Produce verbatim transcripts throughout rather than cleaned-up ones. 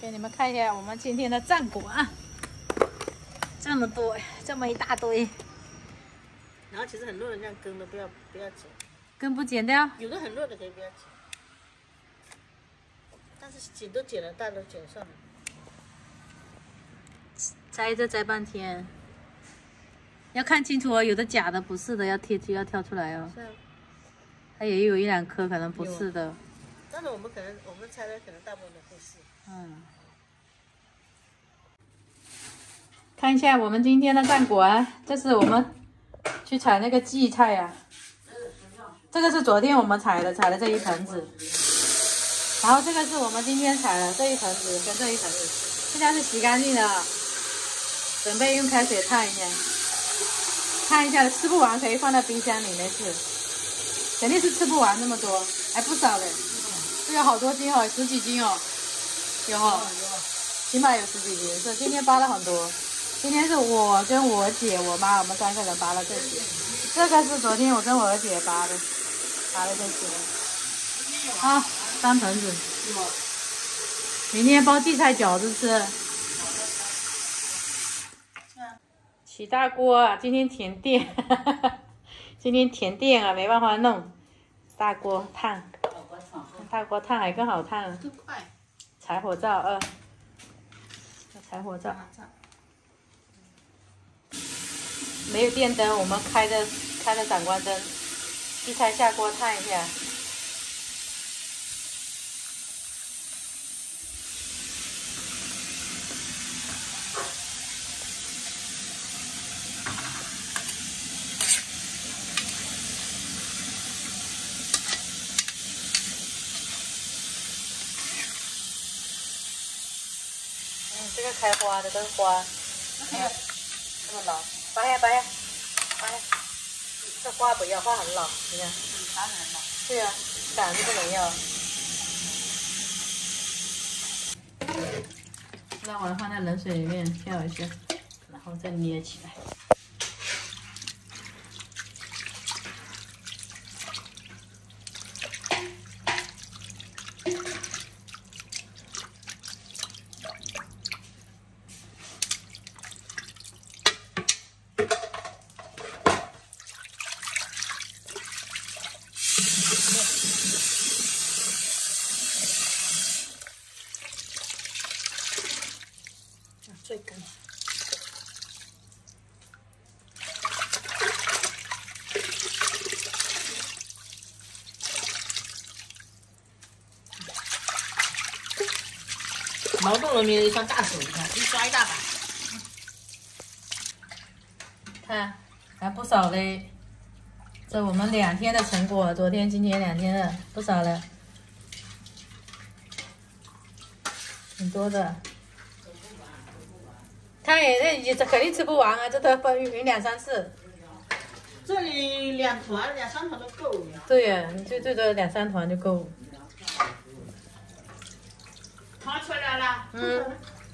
给你们看一下我们今天的战果啊，这么多，这么一大堆。 然后其实很多人这样根的，不要不要剪， 根不剪掉？ 有的很弱的可以不要剪，但是剪都剪了，大都剪上了。 摘着摘半天，要看清楚哦，有的假的不是的，要贴就要挑出来哦。 是啊。 它也有一两颗可能不是的。 但是我们可能我们猜的可能大部分都会是。 嗯。看一下我们今天的战果啊，这是我们去采那个荠菜呀、啊。这个是昨天我们采的，采了这一盆子。然后这个是我们今天采的这一盆子跟这一盆子，现在是洗干净的，准备用开水烫一下。烫一下吃不完可以放到冰箱里面去，肯定是吃不完那么多，还不少嘞。这有好多斤哦，十几斤哦，有哈、哦，起码有十几斤。是今天扒了很多，今天是我跟我姐、我妈，我们三个人扒了这些。这个是昨天我跟我二姐扒的，扒了这些。好，三盆子。明天包荠菜饺子吃。起大锅啊！今天停电，今天停电啊，没办法弄。大锅烫，大锅烫还更好烫。 更快。 柴火灶二，柴火灶。没有电灯，我们开的开的闪光灯。荠菜下锅烫一下。这个开花的，这个花，哎呀，这么老，拔呀拔呀，拔呀，这花不要，花很老，你看， 啥人了？ 对呀、啊，杆子不能要。捞完放在冷水里面漂一下，然后再捏起来。 最干。劳动人民的一双大手，你看，一抓一大把。 看，还不少嘞。这我们两天的成果，昨天、今天两天的，不少了，挺多的。看也这这肯定吃不完啊，这都要匀两三次。 这里两团、两三团都够。 对呀，你最最多两三团就够。 掏出来了。 嗯。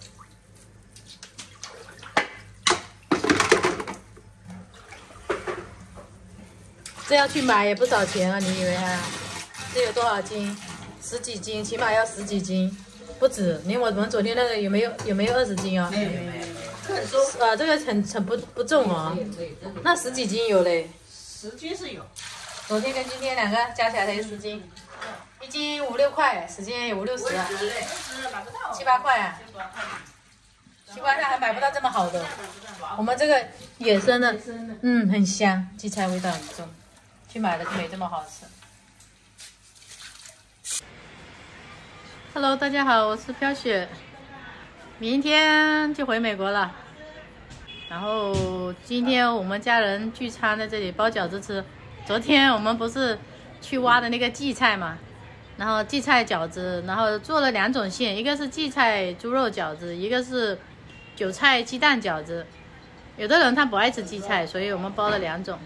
这要去买也不少钱啊，你以为啊？这有多少斤？十几斤，起码要十几斤，不止。你我们昨天那个有没有有没有二十斤啊？ 没有没有。 啊，这个很很不不重哦，那十几斤有嘞。 十斤是有。 昨天跟今天两个加起来才十斤，一斤五六块，十斤有五六十啊，七八块啊，七八块还买不到这么好的。我们这个野生的，嗯，很香，荠菜味道很重，去买的就没这么好吃。Hello， 大家好，我是飘雪。明天就回美国了，然后今天我们家人聚餐在这里包饺子吃。昨天我们不是去挖的那个荠菜嘛，然后荠菜饺子，然后做了两种馅，一个是荠菜猪肉饺子，一个是韭菜鸡蛋饺子。有的人他不爱吃荠菜，所以我们包了两种。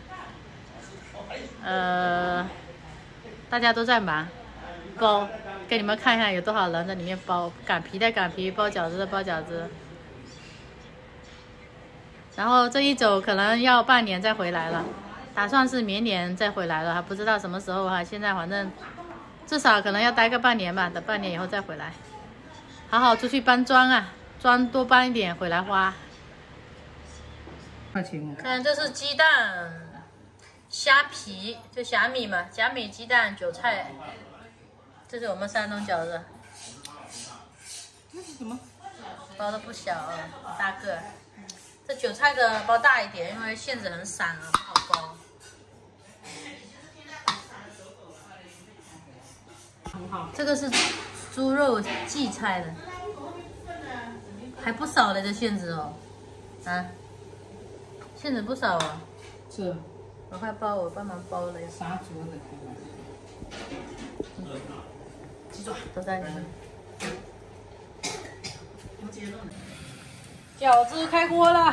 呃，大家都在忙包。给你们看一下有多少人在里面包，擀皮的擀皮，包饺子的包饺子。然后这一走可能要半年再回来了，打算是明年再回来了，还不知道什么时候哈。现在反正至少可能要待个半年吧，等半年以后再回来。 好好出去搬砖啊，砖多搬一点回来花。 块钱啊！ 看，这是鸡蛋、虾皮，就虾米嘛，虾米、鸡蛋、韭菜。这是我们山东饺子。 这是什么？ 包的不小啊，大个。这韭菜的包大一点，因为馅子很散啊，不好包。 很好。 这个是猪肉荠菜的，还不少嘞，这馅子哦，啊，馅子不少哦。 是。 我快包，我帮忙包了呀。 杀猪的。 鸡爪都在里面。饺子开锅了，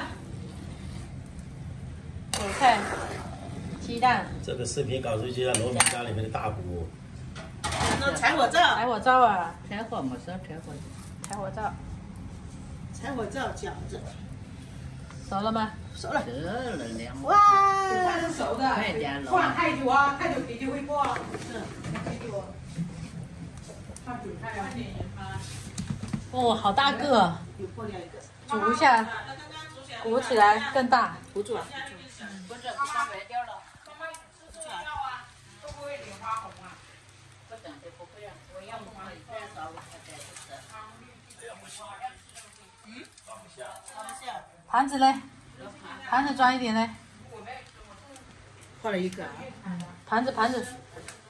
韭菜、鸡蛋。 这个视频搞出去了，农民家里面的大补。 那柴火灶， 柴火灶啊， 柴火没烧，柴火。 柴火灶。 柴火灶饺子， 熟了吗？ 熟了。 熟了凉。 哇， 它是熟的， 快点了。 放太久啊，太久皮就会破。是。记住。放韭菜啊。 哦，好大个。 有破掉一个。 煮一下，鼓起来更大。 不住啊。 不是，不上白掉了。妈妈吃吃药啊，会不会脸发红啊？不等就不会啊，我要不嘛再少我才再吃。嗯？放不下。放不下。 盘子嘞？盘子装一点嘞。 换了一个。 盘子盘子。